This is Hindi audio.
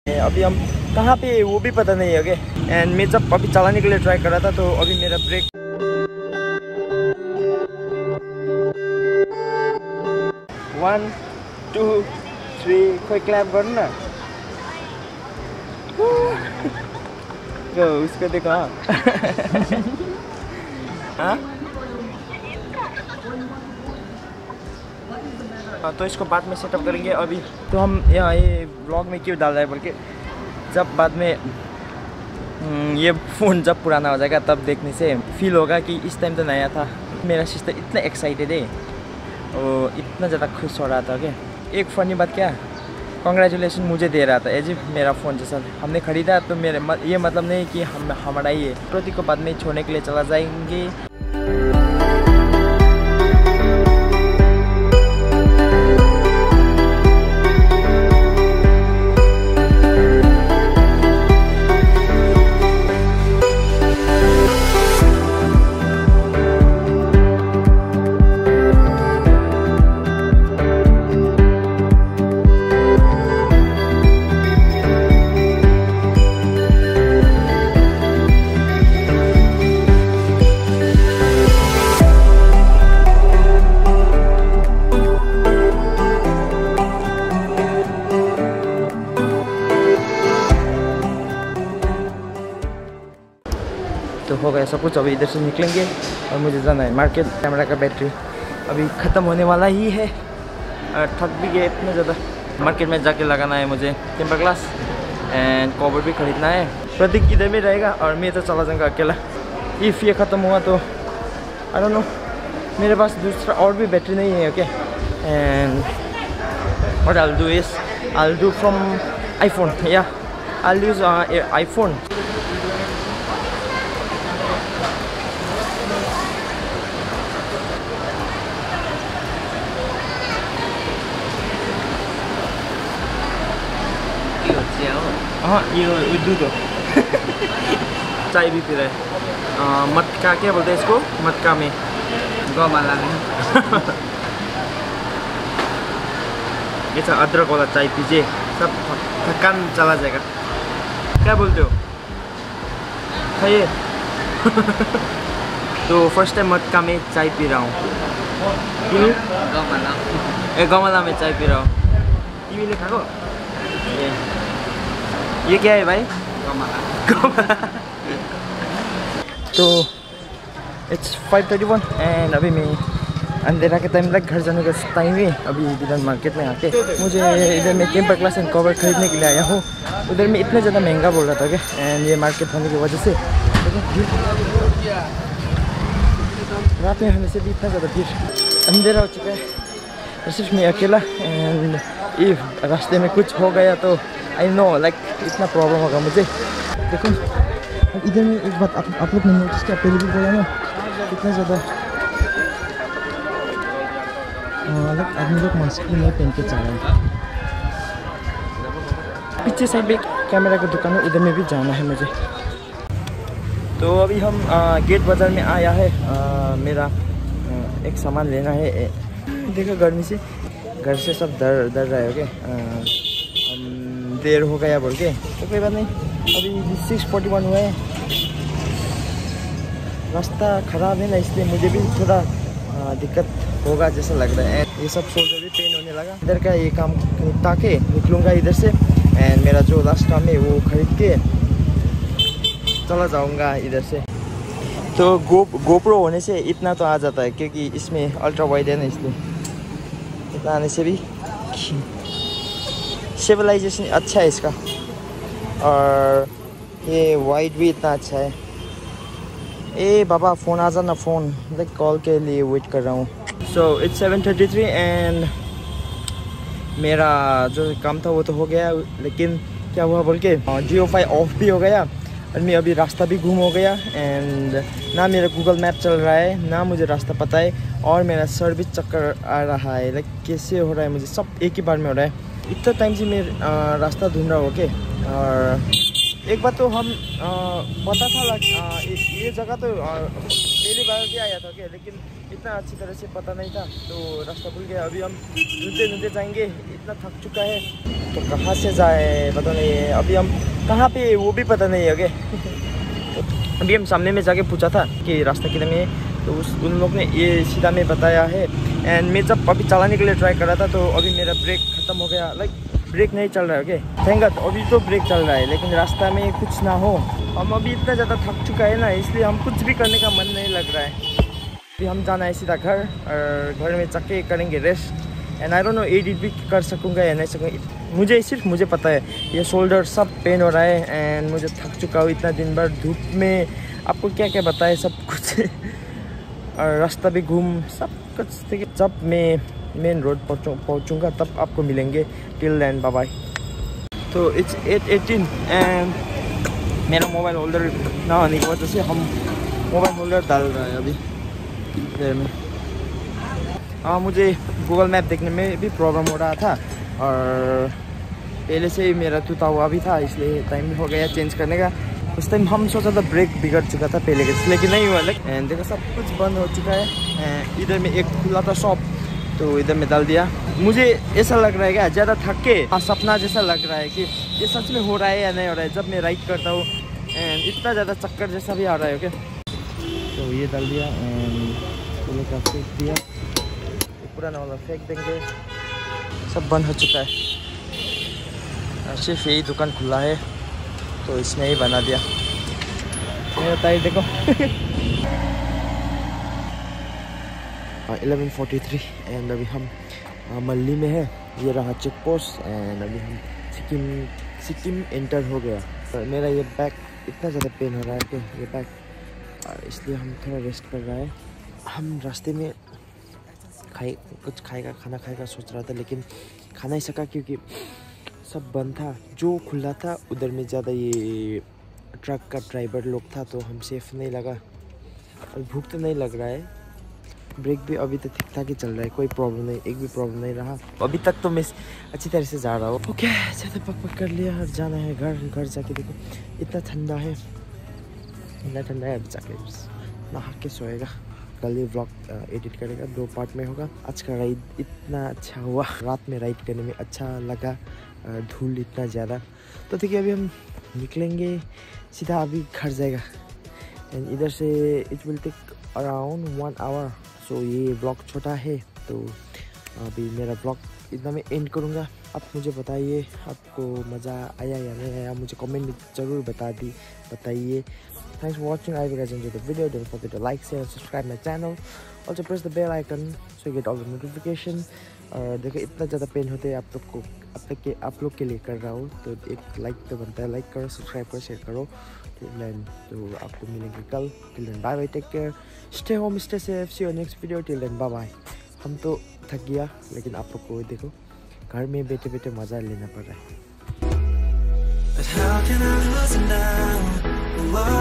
अभी हम कहाँ पे वो भी पता नहीं है। ओके एंड मैं जब अभी चलाने के लिए ट्राई कर रहा था तो अभी मेरा ब्रेक 1 2 3 कोई क्लैप गर्नु न उसको देखो हाँ तो इसको बाद में सेटअप करेंगे। अभी तो हम यहाँ ये ब्लॉग में क्यों डाल रहे हैं बल्कि जब बाद में ये फ़ोन जब पुराना हो जाएगा तब देखने से फील होगा कि इस टाइम तो नया था। मेरा सिस्टर इतना एक्साइटेड है और इतना ज़्यादा खुश हो रहा था कि एक फ़नी बात क्या, कॉन्ग्रेचुलेसन मुझे दे रहा था एज मेरा फ़ोन जैसा हमने ख़रीदा। तो मेरे ये मतलब नहीं कि हमारा ही है। प्रतीक को बाद में छोड़ने के लिए चला जाएंगे। तो हो गया सब कुछ। अभी इधर से निकलेंगे और मुझे जाना है मार्केट। कैमरा का बैटरी अभी ख़त्म होने वाला ही है और थक भी गया इतना ज़्यादा। मार्केट में जाके लगाना है मुझे टेम्पर ग्लास एंड कवर भी खरीदना है। प्रतीक इधर में रहेगा और मैं तो चला जाऊँगा अकेला। इफ़ ये ख़त्म हुआ तो आई डोंट नो, मेरे पास दूसरा और भी बैटरी नहीं है। Okay and what I will do is I will do from iPhone. या आई विल यूज आईफोन। हाँ ये दूध चाय भी पी रहे हैं। मटका क्या बोलते हैं इसको, मटका में गमला में ये सब अदरक वाला चाय पीजिए, सब थकान चला जाएगा। क्या बोलते हो खाइए। तो फर्स्ट टाइम मटका में चाय पी रहा हूँ। गमला में चाय पी रहा हूँ। तिमीले खाएको? ये क्या है भाई? गमला। तो इट्स 5:31 एंड अभी मैं अंधेरा के टाइम तक घर जाने का टाइम है। अभी इधर मार्केट में आके मुझे इधर में टेम्पर ग्लास एंड कवर खरीदने के लिए आया हूँ। उधर में इतना ज़्यादा महंगा बोल रहा था क्या, एंड ये मार्केट होने की वजह से रात में हमें से भी इतना ज़्यादा भीड़। अंधेरा हो चुका है, सिर्फ मैं अकेला। एंड इफ रास्ते में कुछ हो गया तो आई नो लाइक इतना प्रॉब्लम होगा मुझे। देखो इधर में एक बात आप लोग ने नोटिस किया, पहले भी बोला ना, इतना ज़्यादा लाइक आदमी लोग मास्क नहीं पहन के चल रहे हैं। पीछे साइड में कैमरा की दुकान है, उधर में भी जाना है मुझे। तो अभी हम गेट बाज़ार में आया है। मेरा एक सामान लेना है। देखो गर्मी से घर से सब डर रहे हो क्या, देर हो गया बोल के। तो कोई बात नहीं, अभी 6:41 हुआ है। रास्ता ख़राब है ना, इसलिए मुझे भी थोड़ा दिक्कत होगा जैसा लग रहा है। ये सब शोल्डर भी पेन होने लगा। इधर का ये काम निपटा के निकलूँगा इधर से, एंड मेरा जो लास्ट काम है वो खरीद के चला जाऊँगा इधर से। तो गोप्रो होने से इतना तो आ जाता है क्योंकि इसमें अल्ट्रा वाइड है ना, इसलिए इतना आने से भी स्टेबलाइजेशन अच्छा है इसका, और ये वाइड भी इतना अच्छा है। ए बाबा फ़ोन आ जाना, फ़ोन लाइक कॉल के लिए वेट कर रहा हूँ। सो इट्स 7:33 एंड मेरा जो काम था वो तो हो गया, लेकिन क्या हुआ बोल के Geo5 ऑफ भी हो गया और मैं अभी रास्ता भी गुम हो गया। एंड ना मेरा गूगल मैप चल रहा है, ना मुझे रास्ता पता है, और मेरा सर भी चक्कर आ रहा है। लाइक कैसे हो रहा है मुझे, सब एक ही बार में हो रहा है। इतना टाइम से मैं रास्ता ढूंढ रहा हूँ। ओके और एक बार तो हम पता था ये जगह तो पहली बार भी आया था क्या, लेकिन इतना अच्छी तरह से पता नहीं था तो रास्ता भूल गया। अभी हम ढूंढते जाएंगे, इतना थक चुका है। तो कहाँ से जाए पता नहीं है, अभी हम कहाँ पे वो भी पता नहीं है। ओके अभी हम सामने में जाके पूछा था कि रास्ता किधर में है, तो उन लोग ने ये सीधा में बताया है। एंड मैं जब अभी चलाने के लिए ट्राई कर रहा था तो अभी मेरा ब्रेक ख़त्म हो गया, लाइक ब्रेक नहीं चल रहा है। ओके थैंक गॉड अभी तो ब्रेक चल रहा है, लेकिन रास्ता में कुछ ना हो। हम अभी इतना ज़्यादा थक चुका है ना, इसलिए हम कुछ भी करने का मन नहीं लग रहा है। अभी हम जाना है सीधा घर, और घर में जाके करेंगे rest. And I don't know edit भी कर सकूँगा या नहीं सकूँगा, सिर्फ मुझे पता है। ये शोल्डर सब पेन हो रहा है एंड मुझे थक चुका हूँ इतना दिन भर धूप में। आपको क्या क्या बताए सब कुछ और रास्ता भी घूम सब कुछ। जब मैं मेन रोड पहुँचूँगा तब आपको मिलेंगे। Till then bye bye. तो इट्स 8:18 एंड मेरा मोबाइल होल्डर ना होने की वजह से हम मोबाइल होल्डर डाल रहा है अभी देर में। मुझे गूगल मैप देखने में भी प्रॉब्लम हो रहा था और पहले से ही मेरा टूटा हुआ भी था, इसलिए टाइम भी हो गया चेंज करने का। उस टाइम हम सोचा था ब्रेक बिगड़ चुका था पहले के, लेकिन नहीं हुआ। एंड देखो सब कुछ बंद हो चुका है। इधर में एक खुला था शॉप, तो इधर में डाल दिया। मुझे ऐसा लग रहा है क्या ज़्यादा थक के सपना जैसा लग रहा है कि ये सच में हो रहा है या नहीं हो रहा है जब मैं राइड करता हूँ। एंड इतना ज़्यादा चक्कर जैसा भी आ रहा है। ओके तो ये डाल दिया एंड का फेंक दिया, पुराना वाला फेंक देंगे। सब बंद हो चुका है, सिर्फ यही दुकान खुला है तो इसने ही बना दिया। मेरा टायर देखो 11:43 एंड अभी हम मल्ली में है। ये रहा चेक पोस्ट एंड अभी हम सिक्किम एंटर हो गया। तो मेरा ये बैक इतना ज़्यादा पेन हो रहा है कि ये बैक, इसलिए हम थोड़ा रेस्ट कर रहा है। हम रास्ते में कुछ खाना खाएगा सोच रहा था, लेकिन खा नहीं सका क्योंकि सब बंद था। जो खुला था उधर में ज़्यादा ये ट्रक का ड्राइवर लोग था, तो हम सेफ नहीं लगा। और भूख तो नहीं लग रहा है। ब्रेक भी अभी तक ठीक ठाक ही चल रहा है, कोई प्रॉब्लम नहीं, एक भी प्रॉब्लम नहीं रहा अभी तक। तो मैं अच्छी तरह से जा रहा हूँ। ओके ज़्यादा पक कर लिया और जाना है घर जाके। देखो इतना ठंडा है, ठंडा है। अभी जाके नहा के सोएगा। कल ये व्लॉग एडिट करेगा, 2 पार्ट में होगा। आज का राइड इतना अच्छा हुआ, रात में राइड करने में अच्छा लगा, धूल इतना ज़्यादा। तो ठीक है अभी हम निकलेंगे सीधा, अभी घर जाएगा। एंड इधर से it will take around 1 hour. So ये व्लॉग छोटा है तो अभी मेरा व्लॉग इतना मैं एंड करूँगा। आप मुझे बताइए आपको मज़ा आया या नहीं आया, मुझे कमेंट में ज़रूर बताइए। Thanks for watching. I hope you guys enjoyed the video. Don't forget to like, share, and subscribe my channel. Also press the bell icon so you get all the notification. देखो इतना ज़्यादा पेन होते हैं आप लोग के लिए कर रहा हूँ, तो एक लाइक तो बनता है। लाइक करो, सब्सक्राइब करो, शेयर करो। तो आपको मिलेंगे कल। Till then bye bye, take care, stay home, stay safe, see you next video. Till then bye bye. हम तो थक गया, लेकिन आप लोग को देखो घर में बैठे बैठे मज़ा लेना पड़ रहा है।